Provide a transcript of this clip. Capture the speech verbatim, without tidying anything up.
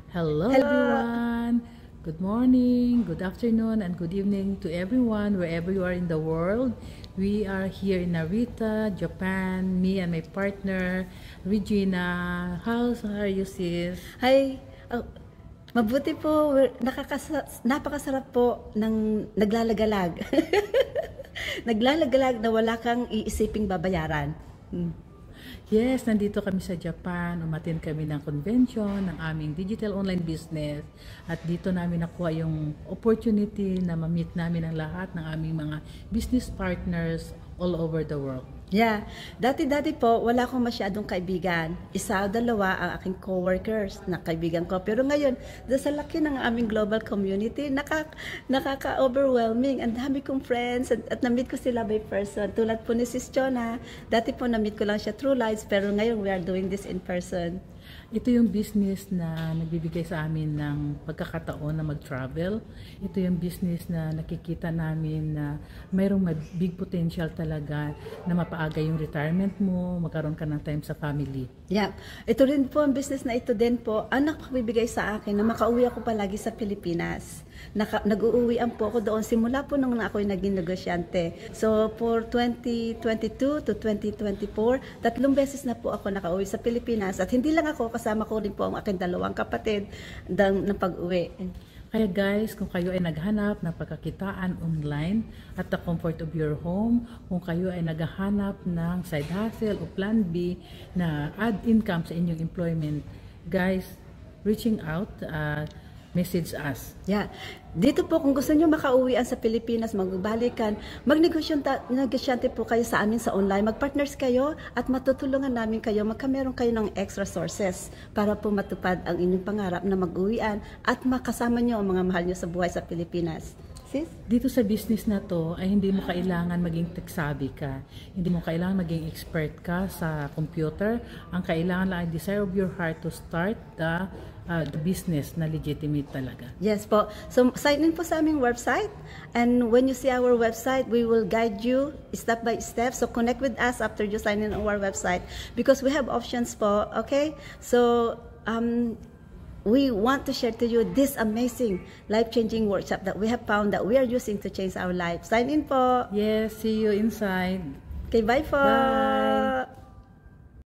Hello, Hello. everyone. Good morning, good afternoon, and good evening to everyone wherever you are in the world. We are here in Narita, Japan. Me and my partner, Regina. How are you, sis? Hi. Oh, mabuti po. We're- Nakakasa napakasarap po ng naglalagalag. Naglalagalag na wala kang iisiping babayaran. Hmm. Yes, nandito kami sa Japan. Umatin kami ng convention ng aming digital online business. At dito namin nakuha yung opportunity na ma-meet namin ang lahat ng aming mga business partners all over the world. Yeah. Dati-dati po, wala akong masyadong kaibigan. Isa o dalawa ang aking co-workers na kaibigan ko. Pero ngayon, dahil sa laki ng aming global community, nakaka, nakaka-overwhelming. Ang dami kong friends at, at na-meet ko sila by person. Tulad po ni Sis Chona. Dati po na-meet ko lang siya through lives, pero ngayon we are doing this in person. Ito yung business na nagbibigay sa amin ng pagkakataon na mag-travel. Ito yung business na nakikita namin na mayroong may big potential talaga na mapaaga yung retirement mo, magkaroon ka ng time sa family. Yeah. Ito rin po ang business na ito din po, ang nakabibigay sa akin na makauwi ako palagi sa Pilipinas. Naka, nag-uuwian po ako doon simula po nung ako yung naging negosyante. So for twenty twenty-two to twenty twenty-four, tatlong beses na po ako nakauwi sa Pilipinas. At hindi lang ako, kasama ko rin po ang aking dalawang kapatid ng, ng pag-uwi. Kaya guys, kung kayo ay naghanap ng pagkakitaan online at the comfort of your home, kung kayo ay naghahanap ng side hustle o plan B na add income sa inyong employment, guys, reaching out, uh, message us. Yeah. Dito po, kung gusto nyo makauwian sa Pilipinas, magbalikan, mag-negosyante po kayo sa amin sa online. Mag-partners kayo at matutulungan namin kayo. Magkameron kayo ng extra sources para po matupad ang inyong pangarap na mag-uwian at makasama nyo ang mga mahal nyo sa buhay sa Pilipinas. Sis? Dito sa business na to ay hindi mo kailangan maging tech-savvy ka. Hindi mo kailangan maging expert ka sa computer. Ang kailangan lang ay desire of your heart to start the, uh, the business na legitimate talaga. Yes po. So, sign in po sa aming website. And when you see our website, we will guide you step by step. So, connect with us after you sign in on our website. Because we have options po, okay? So, um, we want to share to you this amazing life-changing workshop that we have found that we are using to change our life. Sign in po. Yes, see you inside. Okay, bye po. Bye.